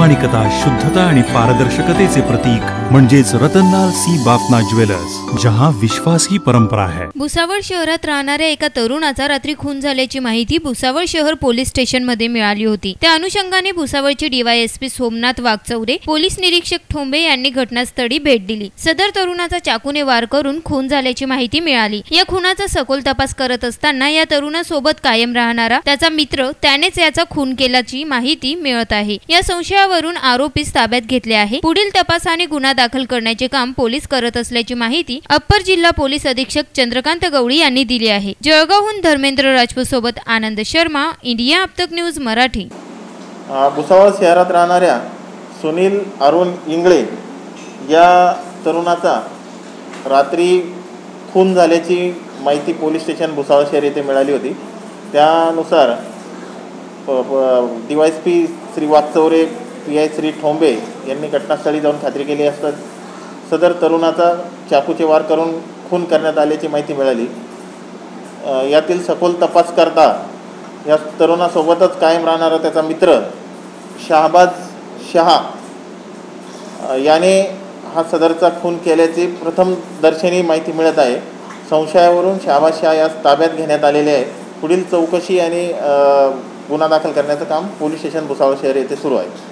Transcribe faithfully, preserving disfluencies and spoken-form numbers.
प्रामाणिकता, शुद्धता आणि पारदर्शकतेचे प्रतीक म्हणजेच रतनलाल सी बाफना ज्वेलर्स, जहां विश्वास ही परंपरा है। भुसावळ शहरात राहणाऱ्या एका तरुणाचा रात्री खून झाल्याची माहिती भुसावळ शहर पोलीस स्टेशन मध्ये मिळाली होती। त्या अनुषंगाने भुसावळचे डीवायएसपी सोमनाथ वाघचौरे, पोलीस निरीक्षक ठोंबे यांनी घटनास्थळी भेट दिली। सदर तरुणाचा चाकूने वार करून खून झाल्याची माहिती मिळाली। या खुनाचा सखोल तपास करत असताना या तरुणासोबत कायम राहणारा त्याचा मित्र त्यानेच याचा खून केल्याची माहिती मिळत आहे। या संशयावरून आरोपीस ताब्यात घेतले आहे। पुढील तपासाने गुन्हा दाखल करण्याचे काम पोलीस करत असल्याची माहिती अप्पर जिल्हा पोलीस अधीक्षक चंद्रकांत गवळी यांनी दिली आहे। जळगावहून धर्मेंद्र राजपूत सोबत आनंद शर्मा, इंडिया अपतक न्यूज मराठी। भुसावळ शहरात राहणाऱ्या सुनील अरुण इंगळे या तरुणाचा रात्री खून झाल्याची माहिती पोलीस स्टेशन भुसावळ शहर येथे मिळाली होती। त्यानुसार DYSP Shri Waghchaure, P I Shri Thombe यांनी घटनास्थळी जाऊन खात्री केली असता सदर तरुणाचा चाकूचे वार करून खून करण्यात आल्याची माहिती मिळाली। यातील सखोल तपास करता या तरुणासोबतच कायम राहणारा त्याचा मित्र शाहबाज शहा याने हा सदरचा खून केल्याची प्रथम दर्शनी माहिती मिळत आहे। संशयावरून शाहबाज शहा यास ताब्यात घेण्यात आलेले आहे। पुढील चौकशी आणि गुन्हा दाखल करण्याचं काम पोलीस स्टेशन भुसावळ शहर येथे सुरू आहे।